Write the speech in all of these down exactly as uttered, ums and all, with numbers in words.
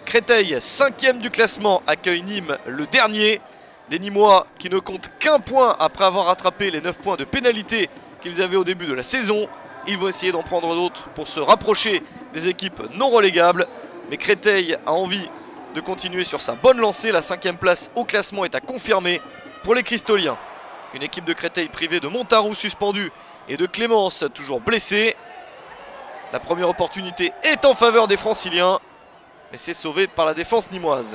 Créteil, cinquième du classement, accueille Nîmes, le dernier. Des Nîmois qui ne comptent qu'un point après avoir rattrapé les neuf points de pénalité qu'ils avaient au début de la saison. Ils vont essayer d'en prendre d'autres pour se rapprocher des équipes non relégables. Mais Créteil a envie de continuer sur sa bonne lancée. La cinquième place au classement est à confirmer pour les Cristoliens. Une équipe de Créteil privée de Montarou suspendu et de Clémence toujours blessé. La première opportunité est en faveur des Franciliens, mais c'est sauvé par la défense nîmoise.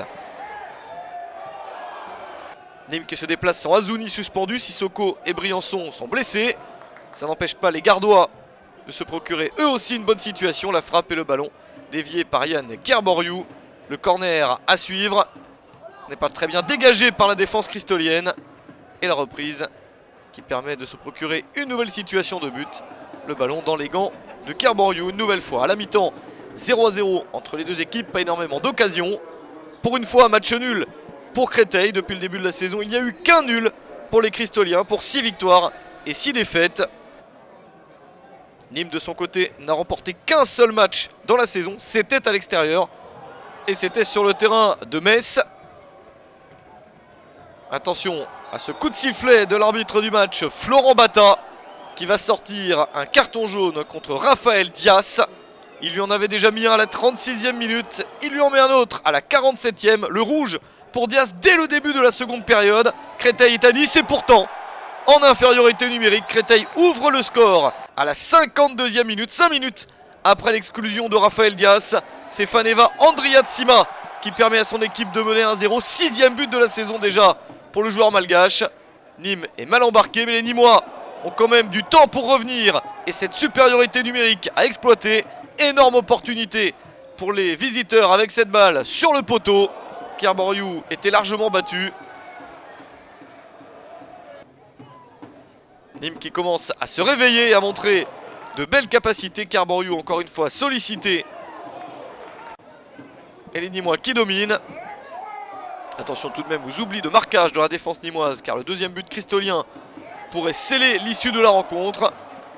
Nîmes qui se déplace sans Azouni suspendu, Sissoko et Briançon sont blessés. Ça n'empêche pas les Gardois de se procurer eux aussi une bonne situation. La frappe et le ballon dévié par Yann Kerboriou. Le corner à suivre n'est pas très bien dégagé par la défense cristolienne. Et la reprise qui permet de se procurer une nouvelle situation de but. Le ballon dans les gants de Kerboriou une nouvelle fois. À la mi-temps, zéro à zéro entre les deux équipes, pas énormément d'occasions. Pour une fois, match nul pour Créteil. Depuis le début de la saison, il n'y a eu qu'un nul pour les Cristoliens pour six victoires et six défaites. Nîmes de son côté n'a remporté qu'un seul match dans la saison, c'était à l'extérieur et c'était sur le terrain de Metz. Attention à ce coup de sifflet de l'arbitre du match, Florent Bata, qui va sortir un carton jaune contre Raphaël Dias. Il lui en avait déjà mis un à la trente-sixième minute, il lui en met un autre à la quarante-septième, le rouge pour Dias dès le début de la seconde période. Créteil est à dix et pourtant, en infériorité numérique, Créteil ouvre le score à la cinquante-deuxième minute, cinq minutes après l'exclusion de Raphaël Dias. C'est Faneva Andriatsima qui permet à son équipe de mener un zéro, sixième but de la saison déjà pour le joueur malgache. Nîmes est mal embarqué, mais les Nîmois ont quand même du temps pour revenir et cette supériorité numérique à exploiter. Énorme opportunité pour les visiteurs avec cette balle sur le poteau. Kerboriou était largement battu. Nîmes qui commence à se réveiller et à montrer de belles capacités. Kerboriou encore une fois sollicité. Et les Nîmois qui dominent. Attention tout de même aux oublis de marquage dans la défense nîmoise, car le deuxième but cristolien pourrait sceller l'issue de la rencontre.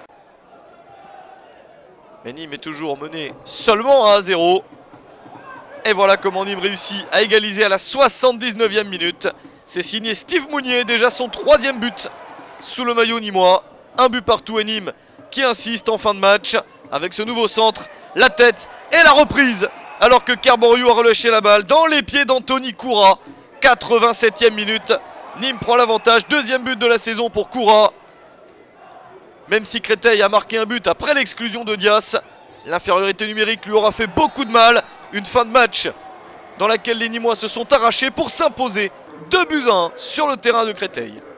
Mais Nîmes est toujours mené seulement à un zéro. Et voilà comment Nîmes réussit à égaliser à la soixante-dix-neuvième minute. C'est signé Steve Mounier, déjà son troisième but sous le maillot nîmois. Un but partout et Nîmes qui insiste en fin de match avec ce nouveau centre, la tête et la reprise. Alors que Kerboriou a relâché la balle dans les pieds d'Anthony Koura. quatre-vingt-septième minute, Nîmes prend l'avantage, deuxième but de la saison pour Koura. Même si Créteil a marqué un but après l'exclusion de Dias, l'infériorité numérique lui aura fait beaucoup de mal. Une fin de match dans laquelle les Nîmois se sont arrachés pour s'imposer deux buts à un sur le terrain de Créteil.